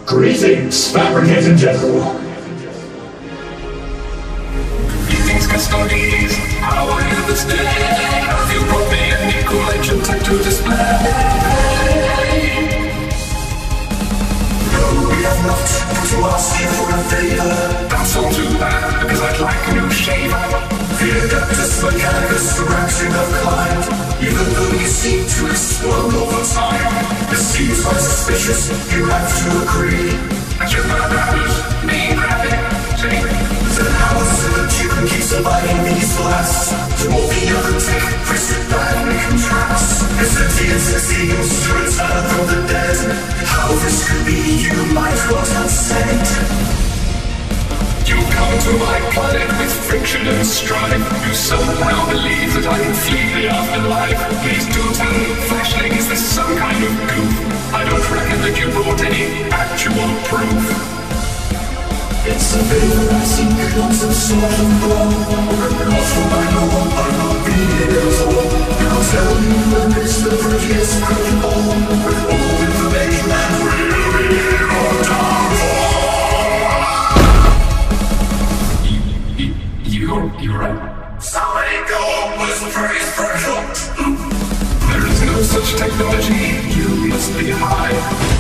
Greetings, Fabricate in general. Greetings, custodies. How are you this day? Have you brought me any cool ancient tech to display? No, we have not, to ask you for a favor. That's all too bad, because I'd like a new shaver. The Adeptus Mechanicus direction of kind. Even though you seem to explode over time, it seems quite suspicious, you have to agree. That's your bad rabbit, mean rabbit, see? Then how is it that you can keep surviving these blasts? To all the other tech, press it back and contrast. If the deity seems to return from the dead, how this could be you might well have said. You come to my planet with friction and strife. You somehow believe that I can flee the afterlife. Please do tell me, Flashling, is this some kind of goof? I don't reckon that you brought any actual proof. It's a bit harassing, not some sort of wrong. Not for my own, I'm not being able. I'll tell you that it's the prettiest protocol. With all information and really on downfall. You're right. Somebody go on with the phrase protocol. There is no such technology. You must be high.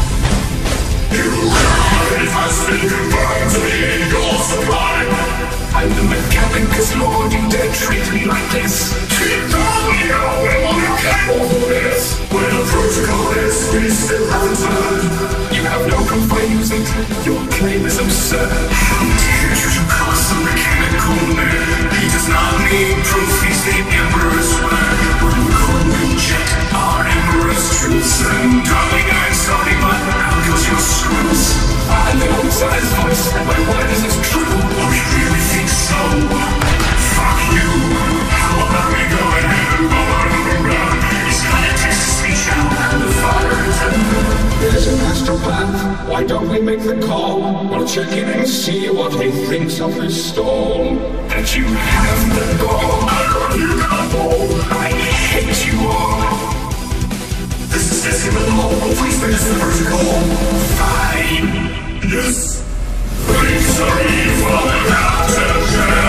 It has been confirmed to be your supply. I'm the Mechanicus Lord, you dare treat me like this. Treat me when you can all this. When a protocol is, we still haven't heard. You have no proof by using it. Your claim is absurd. How dare you cast a mechanical man? He does not need proof, he's the Emperor's word. When we could reject our Emperor's truths, then darling, I'm sorry, but how goes your screws? I'm the old-sized voice, my word is as true. Oh, you really think so? Fuck you. How about we go ahead and go around? He's gonna test the speech out and the fire is in. There's a master plan. Why don't we make the call? We'll check in and see what he thinks of this stall. That you have the gall. You can't fall. I hate you all. This is Decimal. Please finish the protocol. Fine. Yes. Victory for the captain.